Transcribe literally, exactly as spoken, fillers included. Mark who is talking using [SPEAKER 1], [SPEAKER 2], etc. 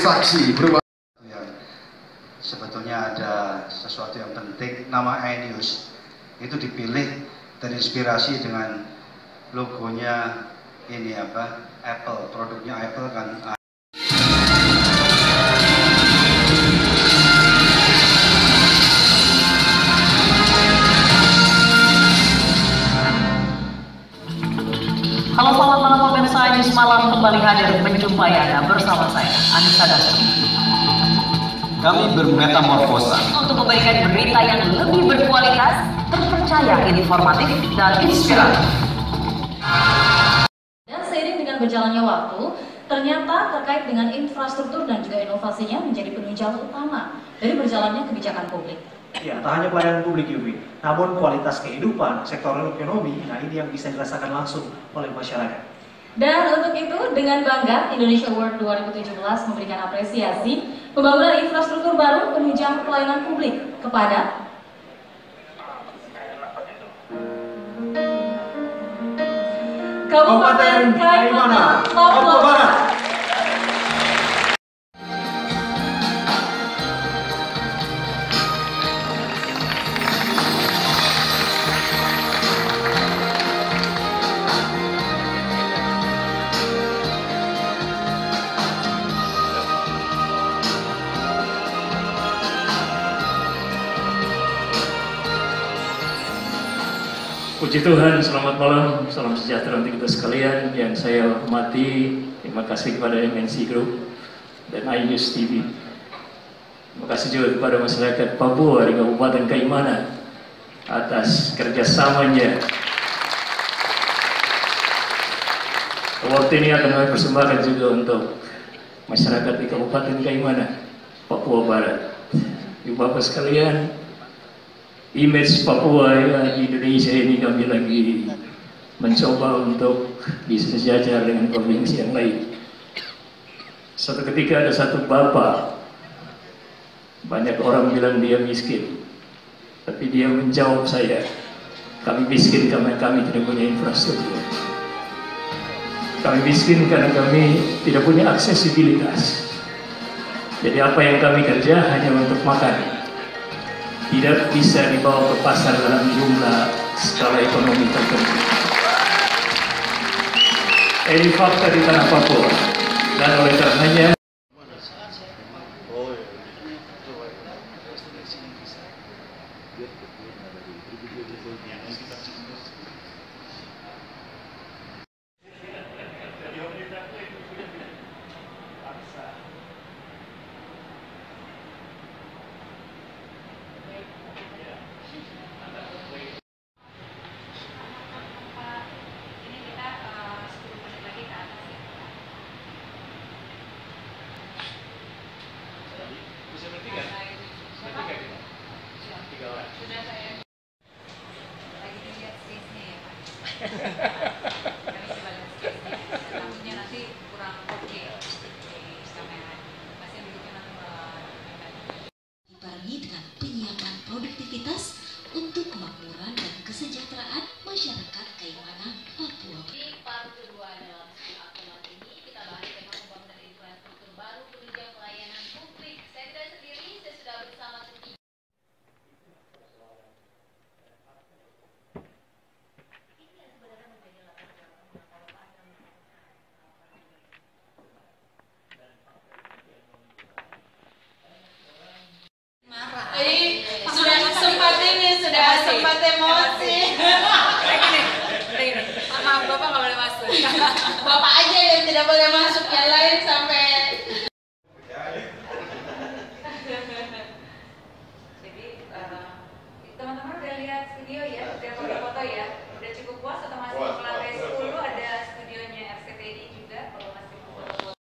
[SPEAKER 1] saksi berupa
[SPEAKER 2] sebetulnya ada sesuatu yang penting. Nama iNews itu dipilih terinspirasi dengan logonya ini apa, Apple, produknya Apple kan.
[SPEAKER 3] Halo, selamat malam pemirsa iNews Malam kembali hadir menjumpai Anda bersama saya, Anissa Dasmi.
[SPEAKER 1] Kami bermetamorfosa
[SPEAKER 3] Untuk memberikan berita yang lebih berkualitas, terpercaya, informatif, dan inspiratif.
[SPEAKER 4] Dan seiring dengan berjalannya waktu, ternyata terkait dengan infrastruktur dan juga inovasinya menjadi penunjang utama dari berjalannya kebijakan publik.
[SPEAKER 5] Ya, tak hanya pelayanan publik Yubi, namun kualitas kehidupan sektor ekonomi, nah ini yang bisa dirasakan langsung oleh masyarakat.
[SPEAKER 4] Dan untuk itu, dengan bangga, Indonesia Award dua ribu tujuh belas memberikan apresiasi pembangunan infrastruktur baru penunjang pelayanan publik kepada Kabupaten Kaimana, Papua Barat.
[SPEAKER 6] Puji Tuhan, selamat malam, salam sejahtera untuk kita sekalian yang saya hormati. Terima kasih kepada M N C Group dan iNews T V. Terima kasih juga kepada masyarakat Papua di Kabupaten Kaimana atas kerjasamanya. Waktu ini akan kami persembahkan juga untuk masyarakat di Kabupaten Kaimana, Papua Barat. Ibu Bapak sekalian, image Papua ya, di Indonesia ini kami lagi mencoba untuk bisa sejajar dengan provinsi yang lain. Suatu ketika ada satu bapak, banyak orang bilang dia miskin, tapi dia menjawab saya, kami miskin karena kami tidak punya infrastruktur. Kami miskin karena kami tidak punya aksesibilitas. Jadi apa yang kami kerja hanya untuk makan, tidak bisa dibawa ke pasar dalam jumlah skala ekonomi tertentu. Ini fakta di tanah Papua, dan oleh karenanya
[SPEAKER 7] dibarengi dengan penyiapan produktivitas untuk kemakmuran dan kesejahteraan masyarakat Kaimana, Papua.
[SPEAKER 4] Di part kedua dalam aktual ini kita bahas tentang pembangunan infrastruktur baru penunjang pelayanan publik. Saya tidak sendiri, saya sudah bersama ketiga.
[SPEAKER 8] Sudah sempat ini, sudah sempat emosi.
[SPEAKER 4] Maaf, Bapak nggak boleh masuk.
[SPEAKER 8] Bapak aja yang tidak boleh masuk, yang lain sampai.
[SPEAKER 4] Jadi teman-teman udah lihat video ya, udah foto-foto ya.